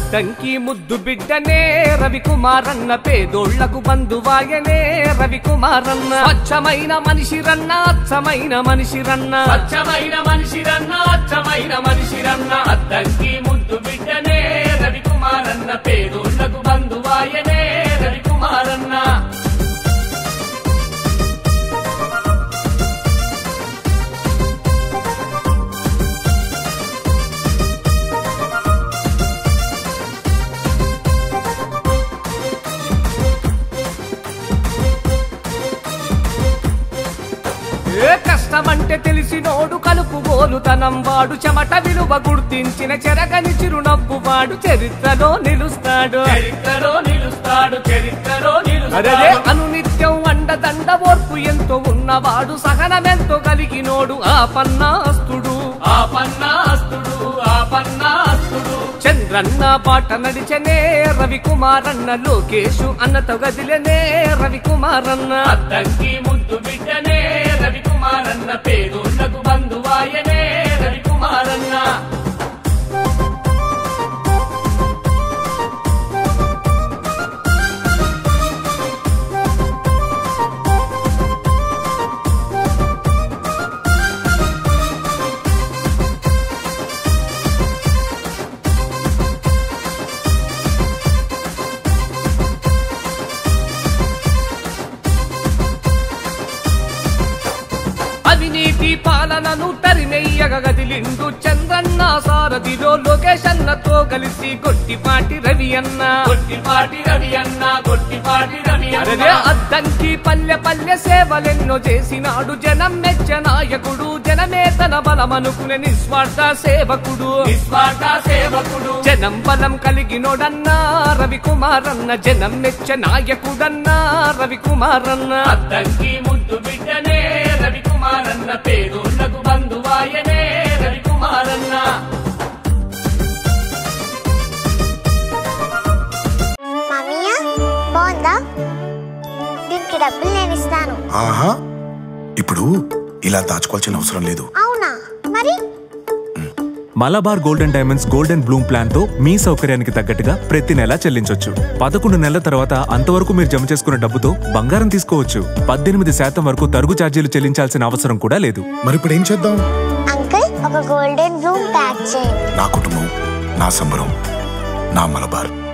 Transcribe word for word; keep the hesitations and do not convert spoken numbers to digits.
అద్దంకి ముద్దు బిడ్డనే రవికుమారన్న పేదోళ్లకు బంధువాయనే రవికుమారన్న స్వచ్ఛమైన మనిషిరన్న అచ్చమైన మనిషిరన్న స్వచ్ఛమైన మనిషిరన్న అచ్చమైన మనిషిరన్న అద్దంకి ముద్దు బిడ్డనే రవికుమారన్న పేదోళ్లకు బంధువాయనే రవికుమారన్న కష్టమంటే తెలిసినోడు కలుపుగోలుతనం వాడు చెమట విలువ గుర్తించిన చెరగని చిరునవ్వు వాడు చరిత్రలో నిలుస్తాడు చరిత్రలో నిలుస్తాడు చరిత్రలో నిలుస్తాడు అనునిత్యం అండదండ ఓర్పు ఎంతో ఉన్నవాడు సహనమెంతో కలిగినోడు ఆ పన్నాస్తుడు ఆ పన్నాస్తుడు ఆ పన్నాస్తుడు చంద్రన్న పాట నడిచనే రవికుమారన్న లోకేషు అన్నతో గదిలనే రవికుమారన్న అద్దంకి ముద్దు బిడ్డనే రవికుమారన్న పేదోళ్లకు బంధువాయనే రవికుమారన్న అవినీతి పాలనను తరిమెయ్యగ గదిలిండు చంద్రన్న సారథిలో లోకేషన్నతో కలిసి గొట్టిపాటి రవి అన్న గొట్టిపాటి రవి అన్న గొట్టిపాటి రవి అన్న అద్దంకి పల్లె పల్లె సేవలెన్నో చేసినాడు జనం మెచ్చ నాయకుడు జనమే తన బలమనుకునే నిస్వార్థ సేవకుడు నిస్వార్థ సేవకుడు జనం బలం కలిగినోడన్నా రవికుమారన్న జనం మెచ్చ నాయకుడన్నా రవికుమారన్న అద్దంకి ముద్దు బిడ్డనే రవికుమారన్న పేదోళ్లకు బంధువాయనే రవికుమారన్న మామయ్య బాగుందా దీనికి డబ్బులు నేను ఇస్తాను ఆహా ఇప్పుడు ఇలా దాచుకోవాల్సిన అవసరం లేదు అవునా మరి Malabar golden diamonds golden bloom plan తో మీ సౌకర్యానికి తగ్గట్టుగా ప్రతి నెల చెల్లించొచ్చు. పదకొండు నెలల తర్వాత అంతవరకు మీరు జమ చేసుకున్న డబ్బుతో బంగారం తీసుకోవచ్చు. పద్దెనిమిది శాతం వరకు తరుగు ఛార్జీలు చెల్లించాల్సిన అవసరం కూడా లేదు. మరి ఇప్పుడు ఏం చేద్దాం? అంకుల్ ఒక గోల్డెన్ బ్లూమ్ ప్యాక్ చేయండి. నా కుటుంబం, నా సంబరం, నా మలబార్.